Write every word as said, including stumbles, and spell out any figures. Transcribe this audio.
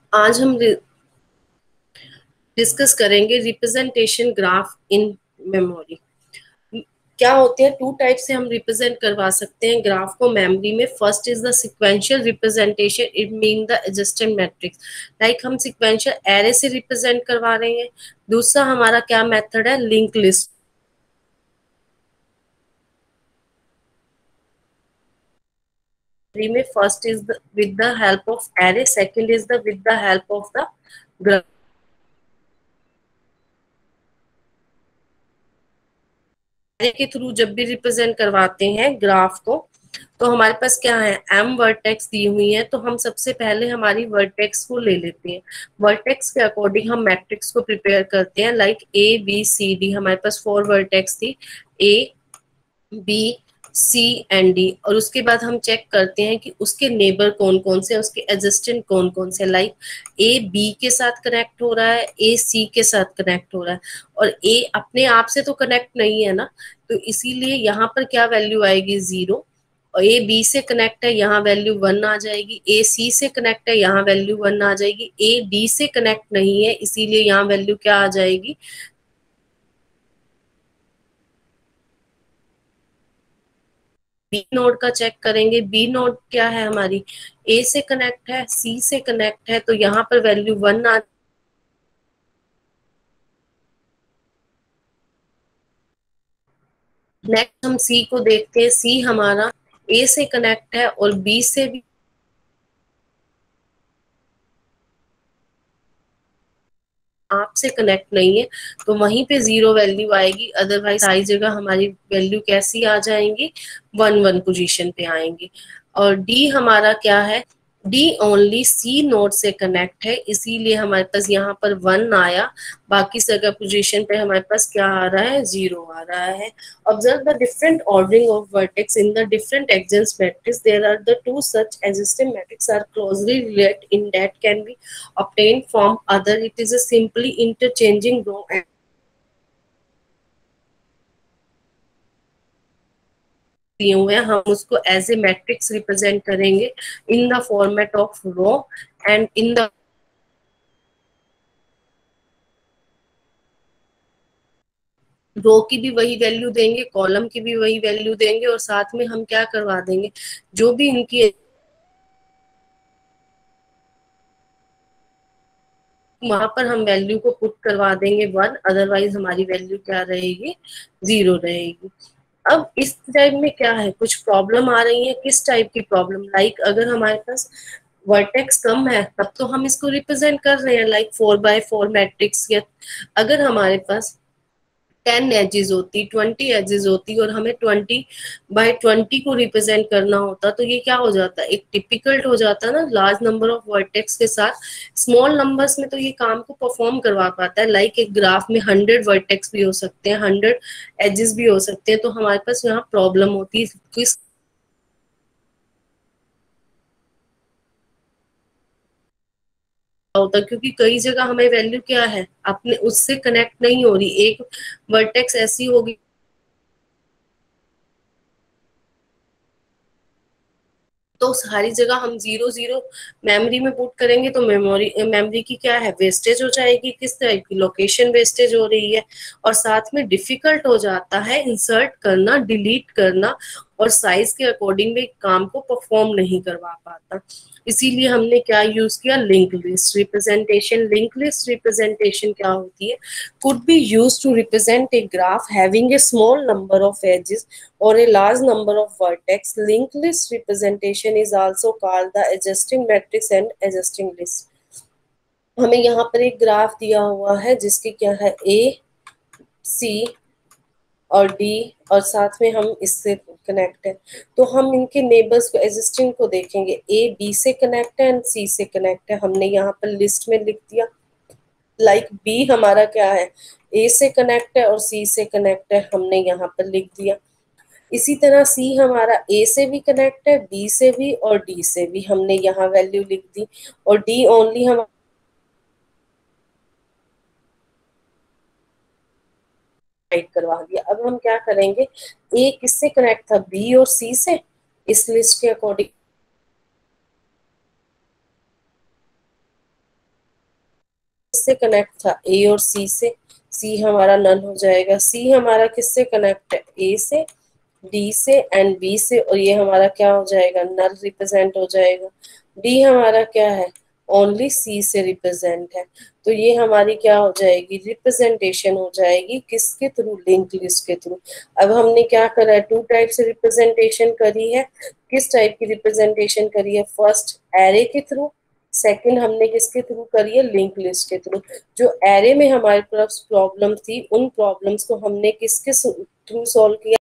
आज हम डिस्कस करेंगे रिप्रेजेंटेशन ग्राफ इन मेमोरी। क्या होते हैं, टू टाइप से हम रिप्रेजेंट करवा सकते हैं ग्राफ को मेमोरी में। First is the sequential representation, it mean the adjusted matrix. Like हम सिक्वेंशियल एरे से रिप्रेजेंट करवा रहे हैं। दूसरा हमारा क्या मेथड है, लिंक लिस्ट। में first is with the help of array, second is the with the help of the graph के थ्रू। जब भी रिप्रेजेंट करवाते हैं ग्राफ को, तो हमारे पास क्या है, एम वर्टेक्स दी हुई है। तो हम सबसे पहले हमारी वर्टेक्स को ले लेते हैं। वर्टेक्स के अकॉर्डिंग हम मैट्रिक्स को प्रिपेयर करते हैं। Like A B C D, हमारे पास फोर वर्टेक्स थी, A B C and D. और उसके बाद हम चेक करते हैं कि उसके नेबर कौन कौन से, उसके एडजस्टेंट कौन कौन से। लाइक ए बी के साथ कनेक्ट हो रहा है, ए सी के साथ कनेक्ट हो रहा है, और ए अपने आप से तो कनेक्ट नहीं है ना, तो इसीलिए यहाँ पर क्या वैल्यू आएगी, जीरो। और ए बी से कनेक्ट है, यहाँ वैल्यू वन आ जाएगी। ए सी से कनेक्ट है, यहाँ वैल्यू वन आ जाएगी। ए डी से कनेक्ट नहीं है, इसीलिए यहाँ वैल्यू क्या आ जाएगी, बी नोड का चेक करेंगे। बी नोड क्या है हमारी, ए से कनेक्ट है, सी से कनेक्ट है, तो यहाँ पर वैल्यू वन आ। नेक्स्ट हम सी को देखते हैं। सी हमारा ए से कनेक्ट है और बी से भी आप से कनेक्ट नहीं है, तो वहीं पे जीरो वैल्यू आएगी। अदरवाइज सारी जगह हमारी वैल्यू कैसी आ जाएंगी, वन वन पोजीशन पे आएंगी। और डी हमारा क्या है, डी ओनली सी नोड से कनेक्ट है, इसीलिए हमारे पास यहाँ पर वन आया। बाकी जगह पोजीशन पे हमारे पास क्या आ रहा है, जीरो आ रहा है। Observe the different ordering of vertex in the different adjacency matrix. There are the two such existing matrix are closely related in that can be obtained from other. It is a simply interchanging row and दिए हुए हैं, हम उसको as a matrix represent करेंगे in the format of row and in the row की भी वही value देंगे, कॉलम की भी वही वैल्यू देंगे, और साथ में हम क्या करवा देंगे, जो भी इनकी वहां पर हम वैल्यू को पुट करवा देंगे वन। अदरवाइज हमारी वैल्यू क्या रहेगी, जीरो रहेगी। अब इस टाइप में क्या है, कुछ प्रॉब्लम आ रही है। किस टाइप की प्रॉब्लम, लाइक अगर हमारे पास वर्टेक्स कम है तब तो हम इसको रिप्रेजेंट कर रहे हैं like four by four matrix. या अगर हमारे पास टेन एजेस होती, ट्वेंटी एजेस होती, और हमें ट्वेंटी बाय ट्वेंटी को रिप्रेजेंट करना होता, तो ये क्या हो जाता है, एक टिपिकल्ट हो जाता ना लार्ज नंबर ऑफ वर्टेक्स के साथ। स्मॉल नंबर्स में तो ये काम को परफॉर्म करवा पाता है। लाइक एक ग्राफ में हंड्रेड वर्टेक्स भी हो सकते हैं, हंड्रेड एजेस भी हो सकते हैं, तो हमारे पास यहाँ प्रॉब्लम होती है। किस होता, क्योंकि कई जगह हमें वैल्यू क्या है, अपने उससे कनेक्ट नहीं हो रही। एक वर्टेक्स ऐसी होगी तो सारी जगह हम जीरो जीरो मेमोरी में पुट करेंगे, तो मेमोरी मेमोरी की क्या है, वेस्टेज हो जाएगी। किस तरह की, लोकेशन वेस्टेज हो रही है, और साथ में डिफिकल्ट हो जाता है इंसर्ट करना, डिलीट करना, और साइज के अकॉर्डिंग भी काम को परफॉर्म नहीं करवा पाता। इसीलिए हमने क्या यूज किया, link list representation. Link list representation क्या होती है, could be used to represent a graph having a small number of edges or a large number of vertex. Linked list representation is also called the adjusting matrix and adjusting list. हमें यहाँ पर एक graph दिया हुआ है जिसके क्या है, ए सी और डी, और साथ में हम इससे कनेक्ट है, तो हम इनके नेबर्स को, एग्जिस्टिंग को देखेंगे। ए बी से कनेक्ट है एंड सी से कनेक्ट है, हमने यहाँ पर लिस्ट में लिख दिया। लाइक like बी हमारा क्या है, ए से कनेक्ट है और सी से कनेक्ट है, हमने यहाँ पर लिख दिया। इसी तरह सी हमारा ए से भी कनेक्ट है, बी से भी और डी से भी, हमने यहाँ वैल्यू लिख दी। और डी ओनली हम करवा दिया। अब हम क्या करेंगे, ए किससे कनेक्ट था, बी और सी से। इस लिस्ट के अकॉर्डिंग किससे कनेक्ट था, ए और सी से, सी हमारा नल हो जाएगा। सी हमारा किससे कनेक्ट है, ए से, डी से एंड बी से, और ये हमारा क्या हो जाएगा, नल रिप्रेजेंट हो जाएगा। डी हमारा क्या है, ओनली सी से रिप्रेजेंट है। तो ये हमारी क्या हो जाएगी, रिप्रेजेंटेशन हो जाएगी किसके थ्रू, लिंक लिस्ट के थ्रू। अब हमने क्या करा है, टू टाइप से रिप्रेजेंटेशन करी है। किस टाइप की रिप्रेजेंटेशन करी है, फर्स्ट एरे के थ्रू, सेकंड हमने किसके थ्रू करी है, लिंक लिस्ट के थ्रू। जो एरे में हमारे पास प्रॉब्लम थी, उन प्रॉब्लम्स को हमने किसके थ्रू सॉल्व किया,